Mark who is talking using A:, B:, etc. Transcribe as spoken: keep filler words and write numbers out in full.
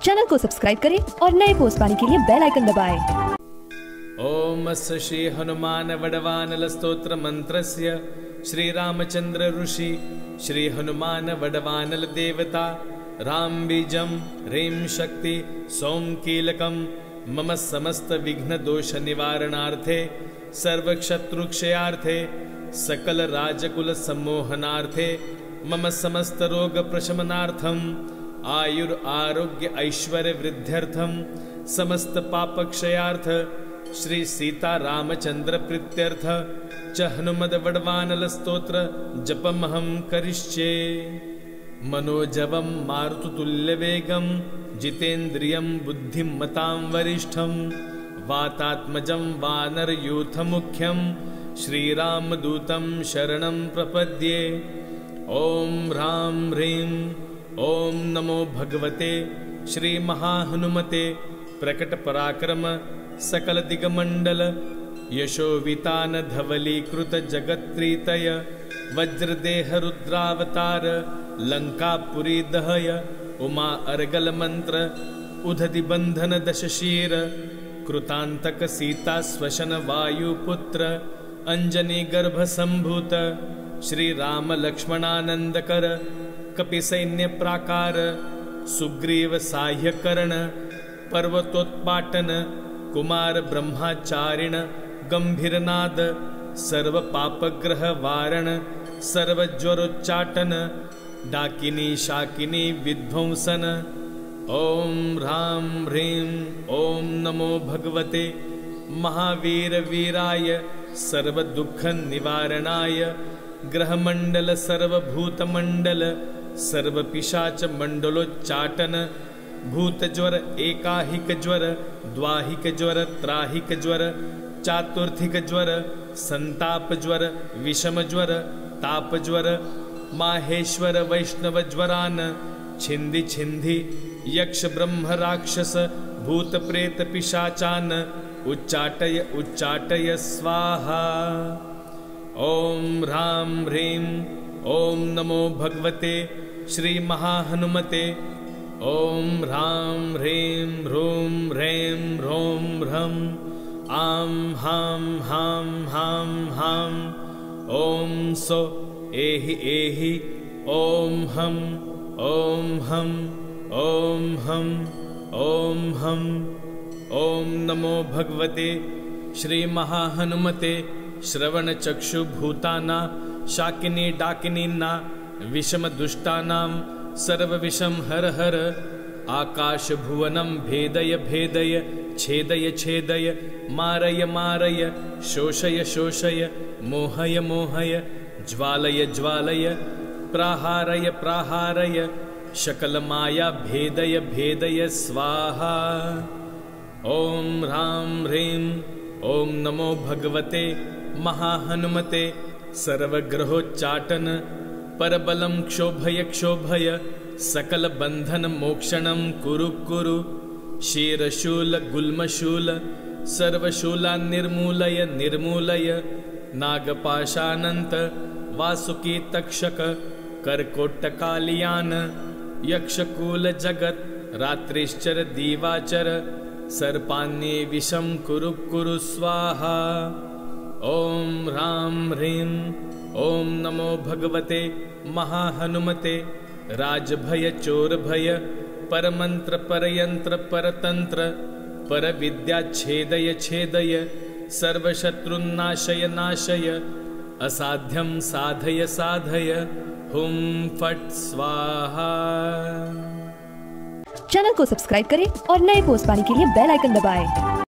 A: Channel को subscribe करें और नए पोस्ट पाने के लिए बेल आइकन दबाएं।
B: ओम अस्य श्री हनुमान वडवानल स्तोत्र मंत्रस्य श्री रामचंद्र ऋषि श्री हनुमान वडवानल देवता राम बीजम ह्रीं शक्ति सोम कीलकम मम समस्त विघ्न दोष निवारणार्थे सर्वक्षत्रु क्षयार्थे सकल राजकुल सम्मोहनार्थे मम समस्त रोग प्रशमनार्थम आयुर आरोग्य ऐश्वर्य वृद्ध्यर्थम समस्त पाप क्षयार्थ श्री सीता रामचंद्र प्रीत्यर्थ च हनुमद वडवानल स्तोत्र जपमहं करिष्ये। मनोजवं मारुततुल्यवेगं जितेन्द्रियं बुद्धिमतां वरिष्ठं वातात्मजं वानरयूथमुख्यं श्रीरामदूतं शरणं प्रपद्ये। ओम ह्रां ह्रीं ओम नमो भगवते श्री महाहनुमते प्रकट पराक्रम सकल दिगमंडल यशोवितान धवलीकृत जगत्प्रीतय वज्रदेह रुद्रावतार लंकापुरी दहय उमा अर्गल मंत्र उदधि बंधन दशशीर कृतांतक सीता स्वशन वायुपुत्र अंजनी गर्भ संभूत श्री राम लक्ष्मणानंद कर कपि सैन्य प्राकार सुग्रीव साह्य करण पर्वतोत्पाटन कुमार ब्रह्मचारिण गंभीरनाद सर्व पापग्रह वारण सर्व ज्वरोच्चाटन डाकिनी शाकिनी विध्वंसन। ओम ह्रां ह्रीं ओम नमो भगवते महावीर वीराय सर्व दुख निवारणाय ग्रहमंडल सर्वभूतमंडल सर्व पिशाच मंडलोच्चाटन भूत ज्वर एकाहिक ज्वर द्वाहिक ज्वर त्राहिक ज्वर चातुर्थिक ज्वर संताप ज्वर विषम ज्वर ताप ज्वर माहेश्वर वैष्णव ज्वरान छिंदि छिंदि यक्ष ब्रह्म राक्षस भूत प्रेत पिशाचान उच्चाटय उच्चाटय स्वाहा। ओम ह्रां ह्रीं ओम नमो भगवते श्री महाहनुमते ओम ह्रां ह्रीं ह्रूं ह्रैं ह्रौं ह्रं आं हां हां हां हां ओम सो एहि एहि ओम हम ओम हम ओम हम ओम हम। ओम नमो भगवते श्री महाहनुमते श्रवण चक्षु भूताना शाकिनी डाकिनीना विषम दुष्टानां सर्व विषम हर हर आकाश भुवनं भेदय भेदय छेदय छेदय मारय मारय शोषय शोषय मोहय मोहय ज्वालय ज्वालय प्राहारय प्राहारय शकल माया भेदय भेदय स्वाहा। ओम ह्रां ह्रीं ओम नमो भगवते महाहनुमते सर्वग्रहोच्चाटन परबलं क्षोभय क्षोभय सकल बंधन मोक्षणं कुरु कुरु शीरशूल गुल्मशूल सर्वशूला निर्मूलय निर्मूलय नागपाशानंत वासुकी तक्षक करकोटकालियान यक्षकूल जगत रात्रिश्चर दीवाचर सर्पान्ये विषं कुरु कुरु स्वाहा। ओम ह्रां ह्रीं ओम नमो भगवते महाहनुमते राजभय चोरभय परमंत्र परयंत्र परतंत्र परविद्या छेदय छेदय सर्वशत्रुन्नाशय नाशय असाध्यं साधय साधय हुं फट् स्वाहा।
A: चैनल को सब्सक्राइब करें और नए पोस्ट पाने के लिए बेल आइकन दबाएं।